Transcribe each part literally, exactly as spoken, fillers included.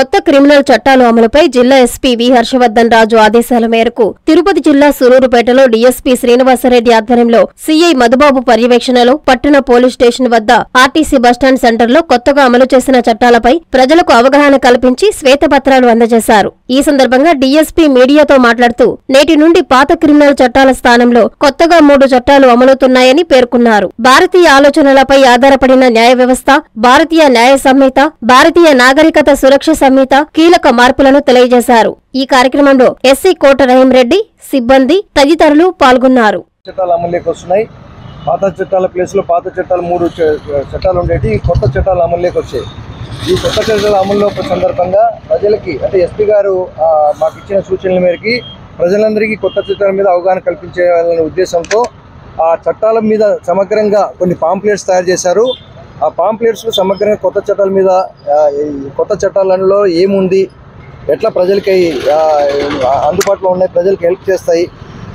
కొత్త క్రిమినల్ చట్టాలు అమలుపై జిల్లా ఎస్పీ వి హర్షవర్ధన్ రాజు ఆదేశాల మేరకు తిరుపతి జిల్లా సూలూరుపేటలో డీఎస్పీ శ్రీనివాసరెడ్డి ఆధ్వర్యంలో సీఐ మధుబాబు పర్యవేక్షణలో పట్టణ పోలీస్ స్టేషన్ వద్ద ఆర్టీసీ బస్టాండ్ సెంటర్లో కొత్తగా అమలు చేసిన చట్టాలపై ప్రజలకు అవగాహన కల్పించి శ్వేతపత్రాలు అందజేశారు. ఈ సందర్భంగా డీఎస్పీ మీడియాతో మాట్లాడుతూ నేటి నుండి పాత క్రిమినల్ చట్టాల స్థానంలో కొత్తగా మూడు చట్టాలు అమలవుతున్నాయని పేర్కొన్నారు. భారతీయ ఆలోచనలపై ఆధారపడిన న్యాయ వ్యవస్థ, భారతీయ న్యాయ సంహిత, భారతీయ నాగరికత సురక్ష సంహిత కీలక మార్పులను తెలియజేశారు. ఈ కార్యక్రమంలో ఎస్సీ కోట రహీం రెడ్డి, సిబ్బంది తదితరులు పాల్గొన్నారు. చట్టాలు అమలులోకి వస్తున్నాయి. పాత చట్టాల ప్లేస్ లో పాత చట్టాలు మూడు చట్టాలు ఉండేవి, కొత్త చట్టాలు అమలులోకి వచ్చాయి. ఈ కొత్త చట్టాల అమల్లో సందర్భంగా ప్రజలకి అంటే ఎస్పీ గారు మాకు ఇచ్చిన సూచనల మేరకి ప్రజలందరికీ కొత్త చట్టాల మీద అవగాహన కల్పించాలనే ఉద్దేశంతో ఆ చట్టాల మీద సమగ్రంగా కొన్ని పాంప్లెట్స్ తయారు చేశారు. ఆ పాంప్లెట్స్ సమగ్రంగా కొత్త చట్టాల మీద కొత్త చట్టాలలో ఏముంది, ఎట్లా ప్రజలకి అందుబాటులో ఉన్నాయి, ప్రజలకు హెల్ప్ చేస్తాయి,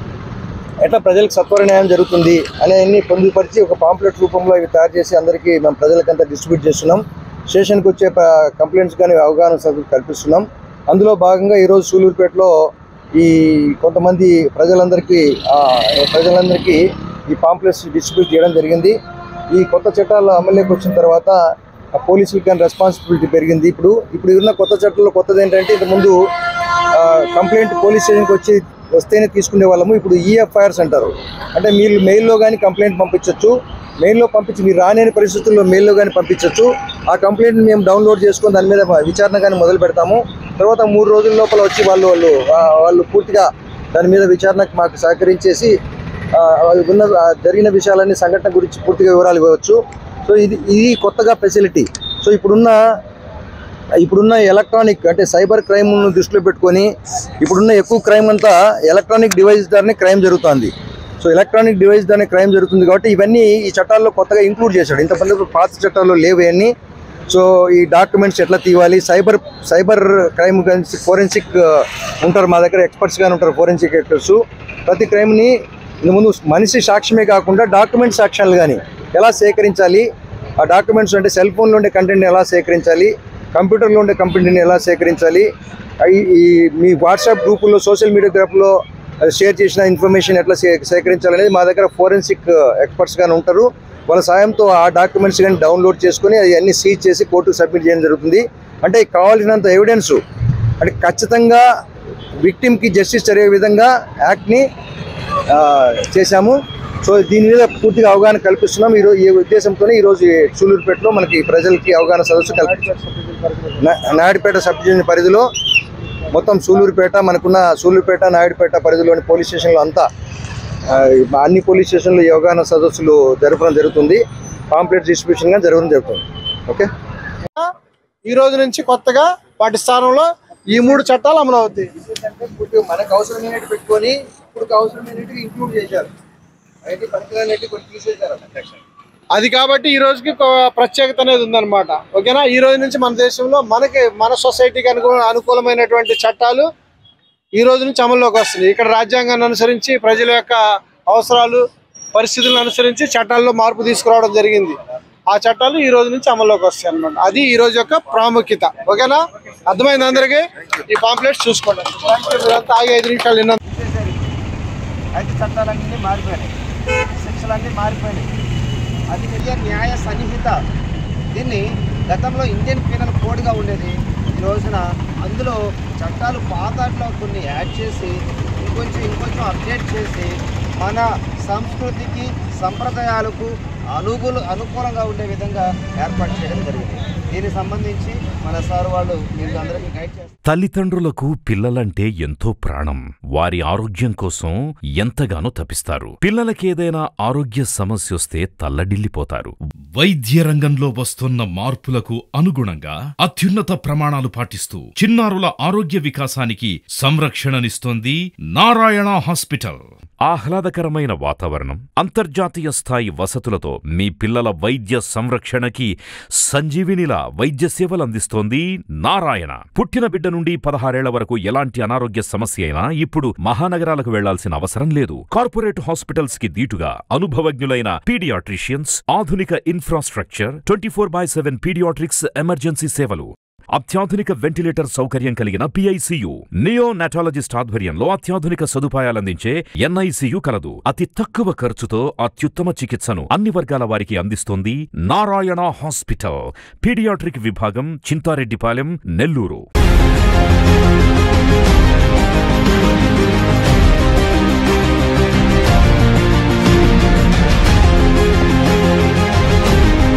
ఎట్లా ప్రజలకు సత్వర న్యాయం జరుగుతుంది అనేవన్నీ పొందుపరిచి ఒక పాంప్లెట్ రూపంలో ఇవి తయారు చేసి అందరికీ మేము ప్రజలకంతా డిస్ట్రిబ్యూట్ చేస్తున్నాం. స్టేషన్కి వచ్చే కంప్లైంట్స్ కానీ అవగాహన కల్పిస్తున్నాం. అందులో భాగంగా ఈరోజు సూలూరుపేటలో ఈ కొంతమంది ప్రజలందరికీ ప్రజలందరికీ ఈ పాంప్లెట్స్ డిస్ట్రిబ్యూట్ చేయడం జరిగింది. ఈ కొత్త చట్టాలు అమలులోకి వచ్చిన తర్వాత పోలీసులకి కానీ రెస్పాన్సిబిలిటీ పెరిగింది. ఇప్పుడు ఇప్పుడు ఉన్న కొత్త చట్టాల్లో కొత్తది ఏంటంటే ఇంతకుముందు కంప్లైంట్ పోలీస్ స్టేషన్కి వచ్చి వస్తేనే తీసుకునే వాళ్ళము. ఇప్పుడు ఈఎఫ్ఐఆర్స్ అంటారు. అంటే మీరు మెయిల్లో కానీ కంప్లైంట్ పంపించవచ్చు. మెయిల్లో పంపించి మీరు రాలేని పరిస్థితుల్లో మెయిల్లో కానీ పంపించవచ్చు. ఆ కంప్లైంట్ మేము డౌన్లోడ్ చేసుకొని దాని మీద విచారణ కానీ మొదలు పెడతాము. తర్వాత మూడు రోజుల లోపల వచ్చి వాళ్ళు వాళ్ళు వాళ్ళు పూర్తిగా దాని మీద విచారణకు మాకు సహకరించేసి ఉన్న జరిగిన విషయాలన్నీ సంఘటన గురించి పూర్తిగా వివరాలు ఇవ్వచ్చు. సో ఇది ఇది కొత్తగా ఫెసిలిటీ. సో ఇప్పుడున్న ఇప్పుడున్న ఎలక్ట్రానిక్ అంటే సైబర్ క్రైమ్ను దృష్టిలో పెట్టుకొని ఇప్పుడున్న ఎక్కువ క్రైమ్ అంతా ఎలక్ట్రానిక్ డివైస్ ద్వారానే క్రైమ్ జరుగుతుంది. సో ఎలక్ట్రానిక్ డివైస్ ద్వారానే క్రైమ్ జరుగుతుంది కాబట్టి ఇవన్నీ ఈ చట్టాల్లో కొత్తగా ఇంక్లూడ్ చేశాడు. ఇంతమంది పాత చట్టాల్లో లేవు అన్నీ. సో ఈ డాక్యుమెంట్స్ ఎట్లా తీయాలి, సైబర్ సైబర్ క్రైమ్ గురించి ఫోరెన్సిక్ ఉంటారు, మా దగ్గర ఎక్స్పర్ట్స్ కానీ ఉంటారు, ఫోరెన్సిక్ ఎక్స్పర్ట్స్. ప్రతి క్రైమ్ని ముందు మనిషి సాక్ష్యమే కాకుండా డాక్యుమెంట్ సాక్ష్యాలు కానీ ఎలా సేకరించాలి, ఆ డాక్యుమెంట్స్ అంటే సెల్ ఫోన్లో ఉండే కంటెంట్ని ఎలా సేకరించాలి, కంప్యూటర్లో ఉండే కంటెంట్ని ఎలా సేకరించాలి, ఈ మీ వాట్సాప్ గ్రూపుల్లో సోషల్ మీడియా గ్రూప్లో షేర్ చేసిన ఇన్ఫర్మేషన్ ఎట్లా సే సేకరించాలనేది మా దగ్గర ఫోరెన్సిక్ ఎక్స్పర్ట్స్ కానీ ఉంటారు. వాళ్ళ సాయంతో ఆ డాక్యుమెంట్స్ కానీ డౌన్లోడ్ చేసుకొని అవన్నీ సీజ్ చేసి కోర్టుకు సబ్మిట్ చేయడం జరుగుతుంది. అంటే కావాల్సినంత ఎవిడెన్స్ అంటే ఖచ్చితంగా విక్టిమ్కి జస్టిస్ జరిగే విధంగా యాక్ట్ని చేశాము. సో దీని మీద పూర్తిగా అవగాహన కల్పిస్తున్నాం. ఈరోజు ఈ ఉద్దేశంతోనే ఈరోజు సూలూరుపేటలో మనకి ప్రజలకి అవగాహన సదస్సు కల్పి నాయుడుపేట సబ్ డివిజన్ పరిధిలో మొత్తం సూలూరుపేట మనకున్న సూలూరుపేట నాయుడుపేట పరిధిలోని పోలీస్ స్టేషన్లో అంతా అన్ని పోలీస్ స్టేషన్లో ఈ అవగాహన సదస్సులు జరపడం జరుగుతుంది. పాంప్లెట్ డిస్ట్రిబ్యూషన్ గా జరగడం జరుగుతుంది. ఓకే, ఈ రోజు నుంచి కొత్తగా వాటి స్థానంలో ఈ మూడు చట్టాలు అమలు అవుతాయి. మనకు అవసరమైనట్టు పెట్టుకొని ఇప్పుడు అవసరమైనట్టు ఇంక్లూడ్ చేశారు. అయితే పనికిరానట్టు కొన్ని తీసేశారు. అది కాబట్టి ఈ రోజుకి ప్రత్యేకత అనేది ఉందన్నమాట. ఓకేనా, ఈ రోజు నుంచి మన దేశంలో మనకి మన సొసైటీకి అనుకూ అనుకూలమైనటువంటి చట్టాలు ఈ రోజు నుంచి అమల్లోకి వస్తుంది. ఇక్కడ రాజ్యాంగాన్ని అనుసరించి ప్రజల యొక్క అవసరాలు పరిస్థితులను అనుసరించి చట్టాల్లో మార్పు తీసుకురావడం జరిగింది. ఆ చట్టాలు ఈ రోజు నుంచి అమల్లోకి వస్తాయి అన్నమాట. అది ఈ రోజు యొక్క ప్రాముఖ్యత. ఓకేనా, అర్థమైంది అందరికీ? ఈ పాంప్లెట్స్ చూసుకోండి. మీరంతా ఆగి ఐదు నిమిషాలు విన్నాం. అయితే చట్టాలన్నీ మారిపోయినాయి, శిక్షలన్నీ మారిపోయినాయి. అది విద్య న్యాయ సన్నిహిత. దీన్ని గతంలో ఇండియన్ పీనల్ కోడ్గా ఉండేది. ఈ రోజున అందులో చట్టాలు పాతట్లో కొన్ని యాడ్ చేసి ఇంకొంచెం ఇంకొంచెం అప్డేట్ చేసి మన సంస్కృతికి సంప్రదాయాలకు అనుకూల అనుకూలంగా ఉండే విధంగా ఏర్పాటు చేయడం జరిగింది. దీనికి సంబంధించి మన సార్ వాళ్ళు మీకు అందరికీ గైడ్ చేస్తారు. తల్లిదండ్రులకు పిల్లలంటే ఎంతో ప్రాణం. వారి ఆరోగ్యం కోసం ఎంతగానో తపిస్తారు. పిల్లలకేదైనా ఆరోగ్య సమస్య వస్తే తల్లడిల్లిపోతారు. వైద్య రంగంలో వస్తున్న మార్పులకు అనుగుణంగా అత్యున్నత ప్రమాణాలు పాటిస్తూ చిన్నారుల ఆరోగ్య వికాసానికి సంరక్షణనిస్తోంది నారాయణ హాస్పిటల్. ఆహ్లాదకరమైన వాతావరణం, అంతర్జాతీయ స్థాయి వసతులతో మీ పిల్లల వైద్య సంరక్షణకి సంజీవినిలా వైద్య సేవలు అందిస్తోంది నారాయణ. పుట్టిన బిడ్డ నుండి పదహారేళ్ల వరకు ఎలాంటి అనారోగ్య సమస్య అయినా ఇప్పుడు మహానగరాలకు వెళ్లాల్సిన అవసరం లేదు. కార్పొరేట్ హాస్పిటల్స్ కి దీటుగా అనుభవజ్ఞులైన పీడియాట్రిషియన్స్, ఆధునిక infrastructure, twenty four by seven paediatrics emergency సేవలు, అత్యాధునిక వెంటిలేటర్ సౌకర్యం కలిగిన పిఐసియు, నియోనాటాలజిస్ట్ ఆధ్వర్యంలో అత్యాధునిక సదుపాయాలందించే ఎన్ఐసియు కలదు. అతి తక్కువ ఖర్చుతో అత్యుత్తమ చికిత్సను అన్ని వర్గాల వారికి అందిస్తోంది నారాయణ హాస్పిటల్. పీడియాట్రిక్ విభాగం, చింతారెడ్డిపాలెం, నెల్లూరు.